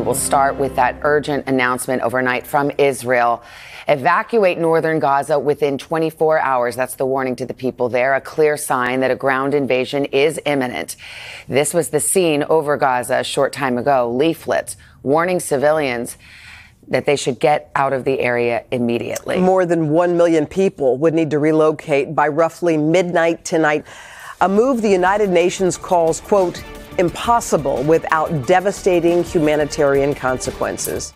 We'll start with that urgent announcement overnight from Israel. Evacuate northern Gaza within 24 hours. That's the warning to the people there, a clear sign that a ground invasion is imminent. This was the scene over Gaza a short time ago. Leaflets warning civilians that they should get out of the area immediately. More than 1 million people would need to relocate by roughly midnight tonight, a move the United Nations calls, quote, impossible without devastating humanitarian consequences.